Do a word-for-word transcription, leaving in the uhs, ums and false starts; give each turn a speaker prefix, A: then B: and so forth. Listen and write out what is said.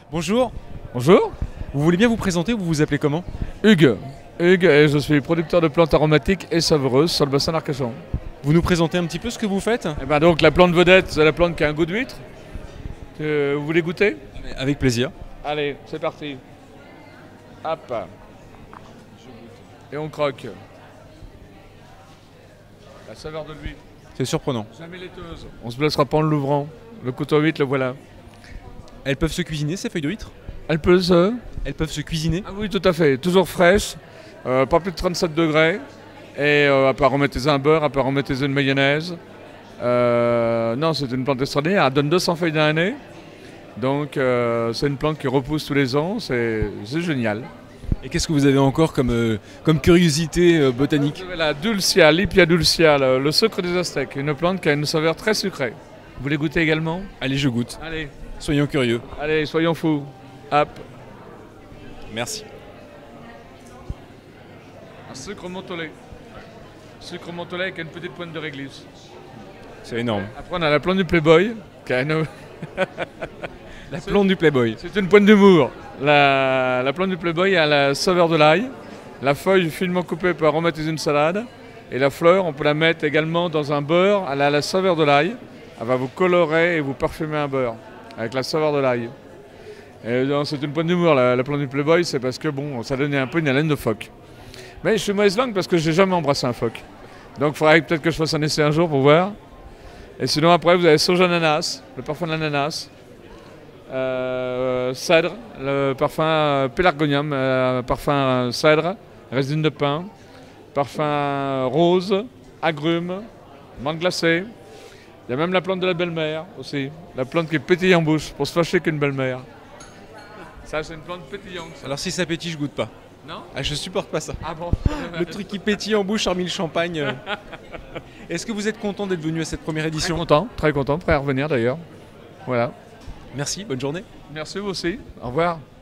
A: Bonjour,
B: Bonjour,
A: vous voulez bien vous présenter, vous vous appelez comment?
B: Hugues. Hugues et je suis producteur de plantes aromatiques et savoureuses sur le bassin d'Arcachon.
A: Vous nous présentez un petit peu ce que vous faites?
B: Et ben donc la plante vedette, c'est la plante qui a un goût d'huître. Euh, vous voulez goûter?
A: Avec plaisir.
B: Allez, c'est parti. Hop. Et on croque. La saveur de l'huître.
A: C'est surprenant.
B: Jamais laiteuse. On se blessera pas en l'ouvrant. Le couteau huître, le voilà.
A: Elles peuvent se cuisiner ces feuilles d'huître?
B: Elle peut se...
A: Elles peuvent se cuisiner?
B: Ah oui, tout à fait. Toujours fraîche. Euh, pas plus de trente-sept degrés. Et euh, à part remettre un beurre, à part remettre une mayonnaise. Euh, non, c'est une plante extraordinaire. Elle donne deux cents feuilles dans l'année. Donc euh, c'est une plante qui repousse tous les ans. C'est génial.
A: Et qu'est-ce que vous avez encore comme, euh, comme curiosité euh, botanique?
B: Vous avez la dulcia, l'Ipia dulcia, le, le sucre des Aztèques. Une plante qui a une saveur très sucrée. Vous voulez goûter également?
A: Allez, je goûte.
B: Allez,
A: Soyons curieux.
B: allez, soyons fous. Hop.
A: Merci.
B: Un sucre montolé. Sucre montolé avec une petite pointe de réglisse.
A: C'est énorme.
B: Après, on a la plante du Playboy. Qui a une...
A: La plante du Playboy.
B: C'est une pointe d'humour. La, la plante du Playboy a la saveur de l'ail. La feuille finement coupée peut aromatiser une salade. Et la fleur, on peut la mettre également dans un beurre. Elle a la saveur de l'ail. Elle va vous colorer et vous parfumer un beurre avec la saveur de l'ail. Et donc, c'est une pointe d'humour, la, la plante du Playboy, c'est parce que bon, ça donnait un peu une haleine de phoque. Mais je suis mauvaise langue parce que j'ai jamais embrassé un phoque. Donc il faudrait peut-être que je fasse un essai un jour pour voir. Et sinon après vous avez sauge ananas, le parfum de l'ananas. Euh, cèdre, le parfum euh, pélargonium, euh, parfum euh, cèdre, résine de pin. Parfum euh, rose, agrumes, menthe glacée. Il y a même la plante de la belle-mère aussi. La plante qui pétille en bouche pour se fâcher qu'une belle-mère. Ça c'est une plante pétillante. Ça.
A: Alors si ça pétille, je goûte pas.
B: Non?
A: Ah, je supporte pas ça.
B: Ah bon?
A: Le truc qui pétille en bouche hormis le champagne. euh. Est-ce que vous êtes content d'être venu à cette première
B: Très
A: édition?
B: content, très content, prêt à revenir d'ailleurs. Voilà.
A: Merci, bonne journée.
B: Merci vous aussi. Au revoir.